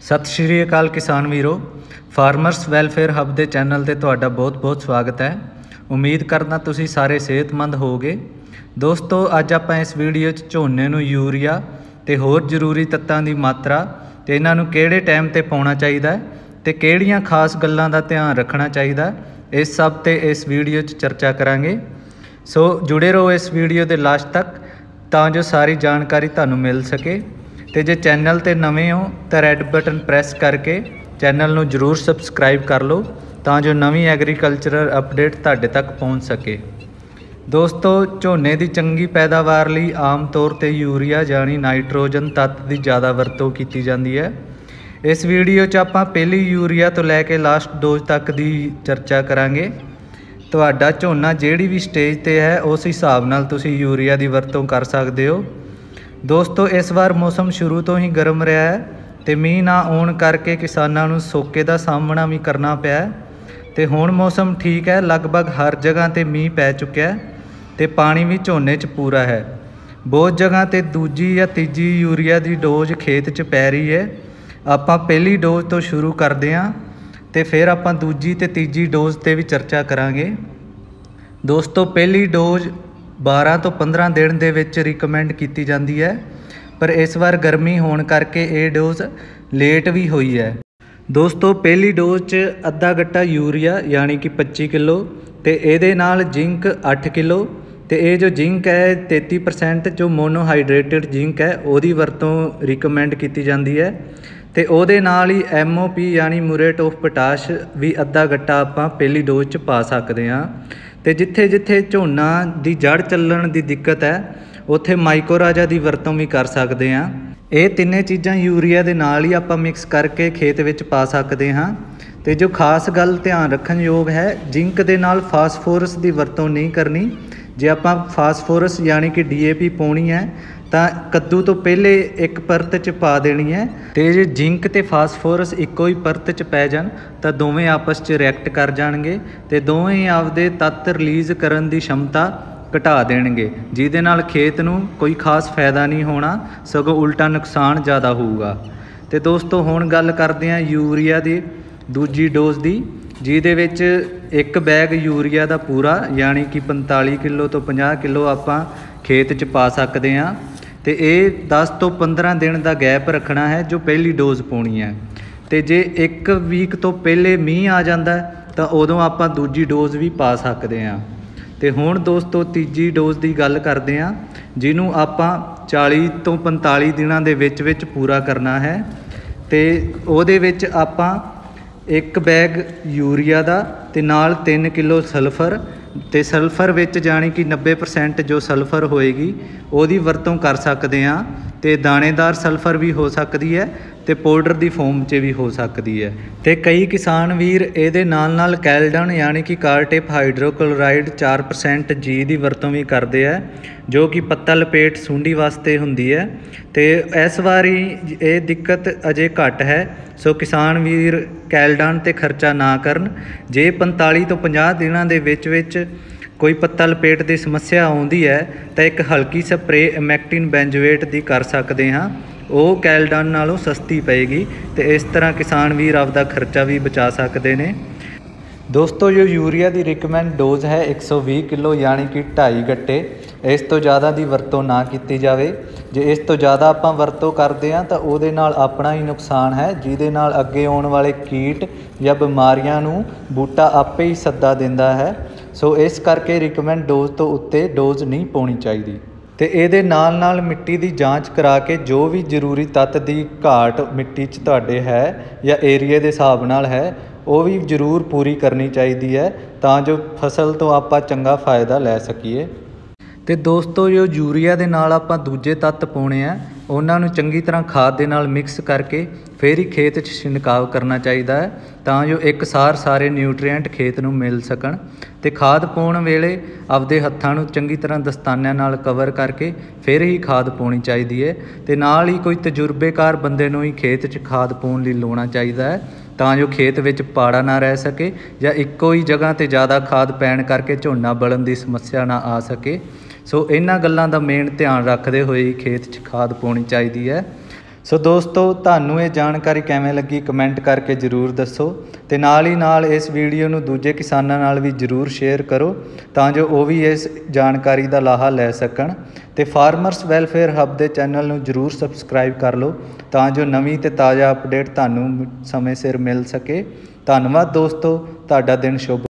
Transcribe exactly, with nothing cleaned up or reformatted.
सत श्री अकाल किसान वीरो, फार्मर्स वैलफेयर हब के चैनल ते तुहाडा बहुत बहुत स्वागत है। उम्मीद करदा तुसी सारे सेहतमंद होगे। दोस्तों, अज आपां इस वीडियो च झोने नूं यूरिया ते होर जरूरी तत्तां दी मात्रा ते इन्हां नूं किहड़े टाइम ते पाउणा चाहीदा है ते किहड़ियां खास गल्लां दा ध्यान रखना चाहिदा, इस सब ते इस वीडियो च चर्चा करांगे। सो जुड़े रहो इस वीडियो के लास्ट तक तां जो सारी जानकारी तुहानूं मिल सके। तो जे चैनल ते नवें हो तो रैड बटन प्रेस करके चैनल नूं जरूर सबसक्राइब कर लो तां जो नवीं एग्रीकल्चरल अपडेट तुहाडे तक पहुँच सके। दोस्तों, झोने की चंगी पैदावार लई आम तौर ते यूरिया यानी नाइट्रोजन तत्त की ज़्यादा वरतों की जाती है। इस वीडियो च आपां पहली यूरिया तो लैके लास्ट डोज तक की चर्चा करांगे। तुहाडा झोना जिहड़ी भी स्टेज ते है उस हिसाब नाल तुसीं यूरिया की वरतों कर सकते हो। दोस्तों, इस बार मौसम शुरू तो ही गर्म रहा है तो मीह ना आने करके किसानों नूं सोके का सामना भी करना पिया तो हुण मौसम ठीक है, लगभग हर जगह ते मीह पै चुका है तो पानी भी झोने च पूरा है। बहुत जगह ते दूजी या तीजी यूरिया की डोज खेत च पै रही है। आपां पहली डोज तो शुरू करते हैं तो फिर आपां दूजी ते तीजी डोज ते भी चर्चा करांगे। दोस्तों, पहली डोज बारह तो पंद्रह दिन दे विच रिकमेंड की जाती है, पर इस बार गर्मी होने करके ये डोज लेट भी हुई है। दोस्तों, पहली डोज च अद्धा गट्टा यूरिया यानी कि पच्ची किलो तो ये नाल जिंक अठ किलो तो ये जो जिंक है तेती परसेंट जो मोनोहाइड्रेटेड जिंक है वो वरतों रिकमेंड की जाती है। तो वो नाल ही एम ओ पी यानी म्यूरेट ऑफ पोटाश भी अद्धा गट्टा आपां पहली डोज च पा सकते हैं। तो जिथे जिथे झोना की जड़ चलण की दिक्कत है उत्थे माइकोराजा की वरतों भी कर सकते हैं। ये तिन्ने चीज़ां यूरिया के नाल ही आपां मिक्स करके खेत विच पा सकते हाँ। तो जो खास गल ध्यान रखण योग है, जिंक के नाल फास्फोरस की वरतों नहीं करनी। जे आपां फास्फोरस यानी कि डी ए पी पाउणी है तो कद्दू तो पहले एक परत च पा देनी है। तो जे जिंक ते फास्फोरस इक्को ही परत च पै जाण तो दोवें आपस च रिएक्ट कर जाणगे तो दोवें ही आपदे तत्त रिलीज़ करन दी क्षमता घटा देणगे, जिहदे नाल खेत नूं कोई खास फायदा नहीं होना, सगों उल्टा नुकसान ज़्यादा होऊगा। तो दोस्तों, हुण गल करदे हां यूरिया दी दूजी डोज दी, जिहदे विच एक बैग यूरिया दा पूरा यानी कि पंताली किलो तो पचास किलो आपां खेत च पा सकते हैं। तो ये दस तो पंद्रह दिन का गैप रखना है जो पहली डोज पाउणी है। तो जे एक वीक तो पहले मीह आ जाता है तो उदों आपां दूजी डोज भी पा सकते हैं। तो हुण दोस्तों, तीजी डोज की गल करते हैं जिन्हों आपां चाली तो पंताली दिनों के विच विच पूरा करना है। तो उहदे विच आपां एक बैग यूरिया का ते नाल तीन किलो सल्फर तो सल्फर विच जानी कि नब्बे परसेंट जो सल्फर होएगी ਉਹਦੀ वरतों कर सकते हैं। तो दाणेदार सल्फर भी हो सकती है तो पाउडर की फॉर्म च भी हो सकती है। तो कई किसान वीर ਇਹਦੇ नाल नाल कैलडन यानी कि कार्टिप हाइड्रोक्लोराइड चार परसेंट जी की वरतों भी करते हैं, जो कि पत्ता लपेट सुंडी वास्ते हुंदी है। तो इस बारी ये दिक्कत अजे घट है, सो किसान वीर कैलडन ते खर्चा ना करन। जे पंताली तो पचास दिनों के विच विच कोई पत्ता लपेट की समस्या आउंदी है तो एक हल्की स्प्रे इमैक्टिन बेंजोएट की कर सकते हाँ, वो कैलडन नालों सस्ती पेगी। तो इस तरह किसान वीर आपका खर्चा भी बचा सकते हैं। दोस्तों, जो यूरिया की रिकमेंड डोज है एक सौ भी किलो यानी कि ढाई गट्टे, इस तो ज़्यादा की वरतों ना की जाए। जे इस तो ज़्यादा आपां वरतों करते हैं तो वो अपना ही नुकसान है, जिहदे नाल अगे आने वाले कीट या बीमारियां नूं बूटा आपे ही सद्दा दिंदा है। सो इस करके रिकमेंड डोज तो उत्ते डोज नहीं पाउणी चाहिए। तो ये नाल नाल मिट्टी की जाँच करा के जो भी जरूरी तत्त की घाट मिट्टी च तुहाडे है या एरिए के हिसाब नाल है वो भी जरूर पूरी करनी चाहिए है, तां जो फसल तो आपां चंगा फायदा लै सकीए। तो दोस्तों, जो यूरिया के नाल आपां दूजे तत्त पाउणे आ उन्हां नूं चंगी तरह खाद के नाल मिक्स करके फिर ही खेत च छिड़काव करना चाहिए है, तां जो एक सार सारे न्यूट्रीएंट खेत नूं मिल सकण। तो खाद पाउण वेले आपदे हत्थां नूं चंगी तरह दस्तानिਆਂ नाल कवर करके फिर ही खाद पाउणी चाहिए है। तो नाल ही कोई तजुर्बेकार बंदे नूं ही खेत च खाद पाउण लई लाउणा चाहिए है, तां जो खेत विच पाड़ा ना रह सके या इक्को ही जगह ते ज़्यादा खाद पैण करके झोना बलण की समस्या ना आ सके। सो इन्हां गल्लां दा मेन ध्यान रखते हुए खेत च खाद पाउणी चाहिए है। ਸੋ ਦੋਸਤੋ ਤੁਹਾਨੂੰ ਇਹ ਜਾਣਕਾਰੀ ਕਿਵੇਂ ਲੱਗੀ ਕਮੈਂਟ ਕਰਕੇ ਜ਼ਰੂਰ ਦੱਸੋ ਤੇ ਨਾਲ ਹੀ ਨਾਲ ਇਸ ਵੀਡੀਓ ਨੂੰ ਦੂਜੇ ਕਿਸਾਨਾਂ ਨਾਲ ਵੀ ਜ਼ਰੂਰ ਸ਼ੇਅਰ ਕਰੋ ਤਾਂ ਜੋ ਉਹ ਵੀ ਇਸ ਜਾਣਕਾਰੀ ਦਾ ਲਾਹਾ ਲੈ ਸਕਣ ਤੇ ਫਾਰਮਰਸ ਵੈਲਫੇਅਰ ਹੱਬ ਦੇ ਚੈਨਲ ਨੂੰ ਜ਼ਰੂਰ ਸਬਸਕ੍ਰਾਈਬ ਕਰ ਲਓ ਤਾਂ ਜੋ ਨਵੀਂ ਤੇ ਤਾਜ਼ਾ ਅਪਡੇਟ ਤੁਹਾਨੂੰ ਸਮੇਂ ਸਿਰ ਮਿਲ ਸਕੇ। ਧੰਨਵਾਦ ਦੋਸਤੋ, ਤੁਹਾਡਾ ਦਿਨ ਸ਼ੁਭ